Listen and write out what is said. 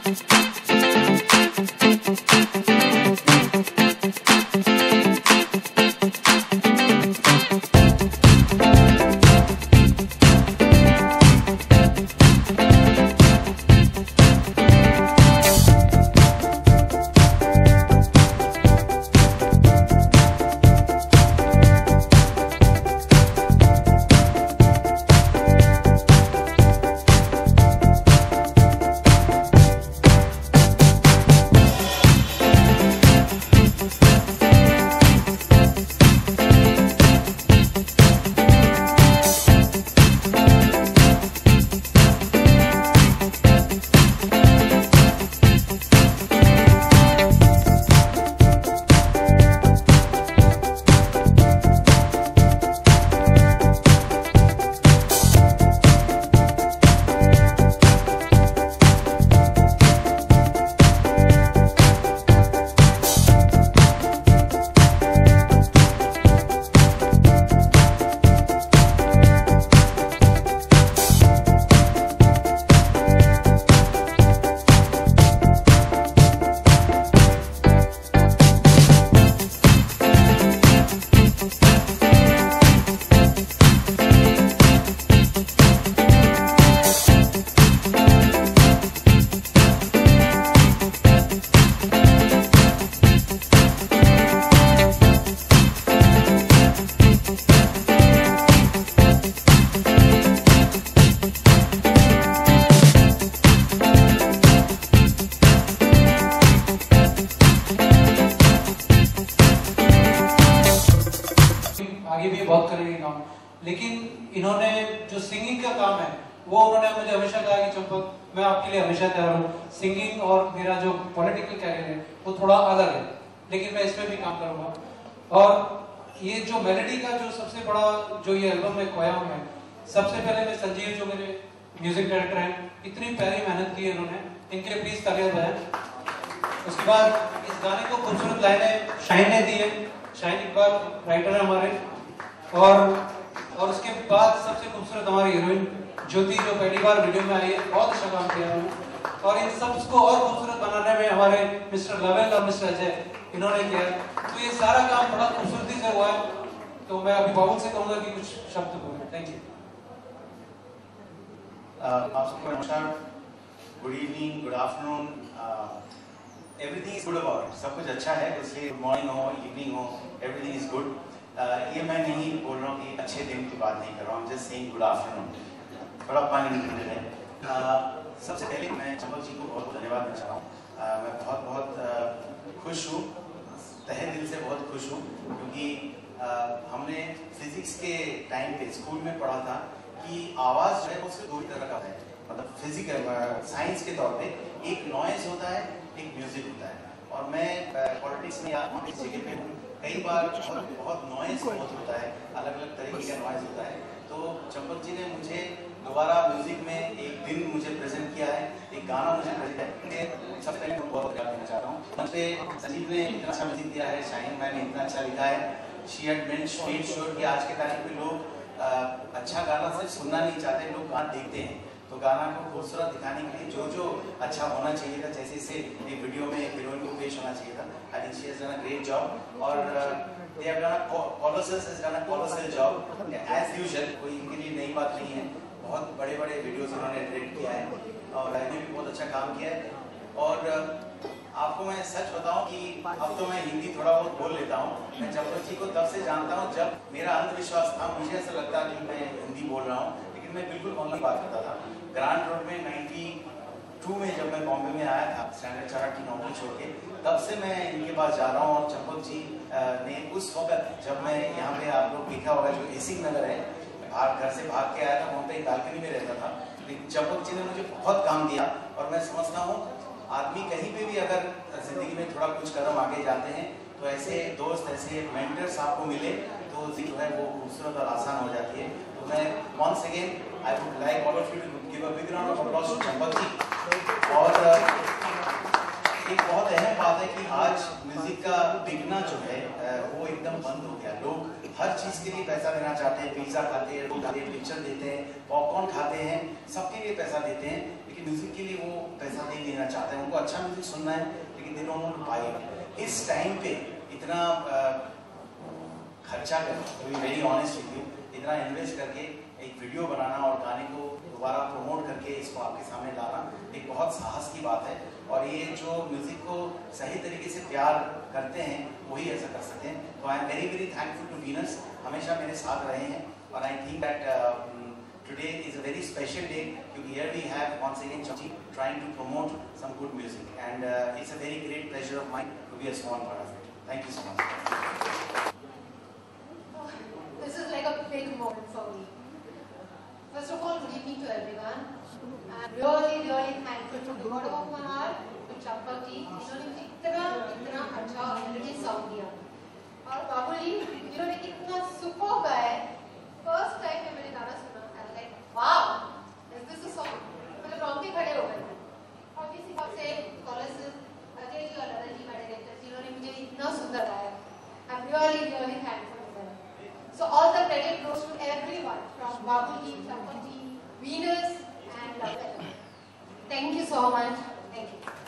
लेकिन इन्होंने जो सिंगिंग का काम है वो उन्होंने मुझे हमेशा कहा कि चंपक मैं आपके लिए हमेशा तैयार हूँ। सिंगिंग और मेरा जो पॉलिटिकल कैरियर है वो थोड़ा अलग है, लेकिन मैं इसमें भी काम करूँगा। और ये जो मेलोडी का जो सबसे बड़ा जो ये एल्बम है खोया में, सबसे पहले मैं संजीव जो मेरे म्यूजिक डायरेक्टर हैं, इतनी प्यारी मेहनत की है इन्होंने, इनके लिए प्लीज तालियां बजाएं। उसके बाद इस गाने को खूबसूरत लाइनें शाइन ने दी है, शाइन इकबाल राइटर है हमारे, और उसके बाद सबसे खूबसूरत हमारी हीरोइन ज्योति जो पहली बार वीडियो में आई है, बहुत अच्छा काम किया उन्होंने। और इन सबको और खूबसूरत बनाने में हमारे मिस्टर लवेल और मिस्टर अजय इन्होंने किया। तो ये सारा काम बड़ा खूबसूरती से हुआ है। तो मैं अभी बाबुल से कहूंगा कि कुछ शब्द बोलें। Thank you. आप सबको नमस्कार, good evening, good afternoon, everything is good about, सब कुछ अच्छा है, इसलिए मॉर्निंग हो इवनिंग हो एवरीथिंग इज गुड। ये मैं नहीं बोल रहा हूँ कि अच्छे दिन की बात नहीं कर रहा हूँ, जस्ट सेइंग गुड आफ्टरनून, थोड़ा पानी निकल रहे हैं। सबसे पहले मैं चंपक जी को बहुत धन्यवाद देना चाह रहा हूँ। मैं बहुत खुश हूँ, तहे दिल से बहुत खुश हूँ, क्योंकि हमने फिजिक्स के टाइम पे स्कूल में पढ़ा था कि आवाज़ जो है उससे दो तरह का है, मतलब फिजिकल साइंस के तौर पे एक नॉइज होता है, एक म्यूजिक होता है। और मैं पॉलिटिक्स में या इस जगह पे हूँ, कई बार बहुत नॉइज बहुत होता है, अलग अलग तरीके का नॉइज होता है। तो चंपक जी ने मुझे दोबारा म्यूजिक में एक दिन मुझे प्रेजेंट किया है, एक गाना मुझे प्रेजेंट किया है। सबसे पहले मैं बहुत प्यार देना चाहता हूँ। मुझे संजीव ने इतना अच्छा म्यूजिक दिया है, शाहीन मैंने इतना अच्छा लिखा है। शी हैड मेड श्योर कि आज के टाइम पे लोग अच्छा गाना सिर्फ सुनना नहीं चाहते, लोग गाना देखते हैं। तो गाना को खूबसूरत दिखाने के लिए जो जो अच्छा होना चाहिए था, जैसे इसे एक वीडियो में हीरोइन को पेश होना चाहिए था, I think she has done a great job. और they have done a colossal job as usual, कोई इनके लिए नई बात नहीं है। बहुत बड़े बड़े वीडियोस उन्होंने डायरेक्ट किया है और मैंने भी बहुत अच्छा काम किया है। और आपको मैं सच बताऊं कि अब तो मैं हिंदी थोड़ा बहुत बोल लेता हूँ। मैं चंपक जी को तब से जानता हूँ जब मेरा अंधविश्वास था, मुझे ऐसा लगता कि मैं हिंदी बोल रहा हूँ, लेकिन मैं बिल्कुल ऑनलाइन बात करता था। ग्रांट रोड में 92 में जब मैं बॉम्बे में आया था स्टैंडर्ड चार्ट की नौकरी छोड़ के, तब से मैं इनके पास जा रहा हूँ। और चंपक जी ने उस वक्त जब मैं यहाँ पे, आप लोग देखा होगा जो एसी नगर है, घर से भाग के आया था, वहाँ पे एक बालकनी में रहता था, लेकिन चंपक जी ने मुझे बहुत काम दिया। और मैं समझता हूँ आदमी कहीं पे भी अगर जिंदगी में थोड़ा कुछ कदम आगे जाते हैं तो ऐसे दोस्त, ऐसे मेंटर्स आपको मिले तो जो है वो खूबसूरत और आसान हो जाती है। तो मैं once again I would like all of you to give a big round of applause to Champak ji. और एक बहुत अहम बात है कि आज म्यूजिक का बिकना जो है वो एकदम बंद हो गया। लोग हर चीज के लिए पैसा देना चाहते हैं, पिज्जा खाते हैं, पिक्चर देते हैं, पॉपकॉर्न खाते हैं, सबके लिए पैसा देते हैं, लेकिन म्यूजिक के लिए वो पैसा नहीं देना चाहते हैं। उनको अच्छा म्यूजिक सुनना है लेकिन they don't want to buy it. इस टाइम पे इतना खर्चा कर, to be very honest with you, इतना इन्वेस्ट करके एक वीडियो बनाना और गाने को दोबारा प्रमोट करके इसको आपके सामने लाना एक बहुत साहस की बात है। और ये जो म्यूजिक को सही तरीके से प्यार करते हैं वही ऐसा कर सकते हैं। तो I am very very thankful to viewers, हमेशा मेरे साथ रहे हैं। और I think that today is a very special day because here we have once again Jyoti trying to promote some good music, and it's a very great pleasure of mine to be a small part of it. Thank you so much. This is like a big moment for me. First of all, good evening to everyone. I'm really thankful to the bottom of my heart to Jyoti. इन्होंने इतना अच्छा melody sound दिया। और बाबुल जी इन्होंने इतना super गाया। First time जब मैंने गाना सुना, I was like, wow, is this a song? मतलब रोंगटे खड़े हो गए। और किसी बात से choruses अजय जी और लता जी मेरे डायरेक्टर जिन्होंने मुझे इतना सुंदर गाया। I'm really thankful to them. So all the credit goes to everyone from Babul ji, Jyoti, Venus, and Lata. Thank you so much. Thank you.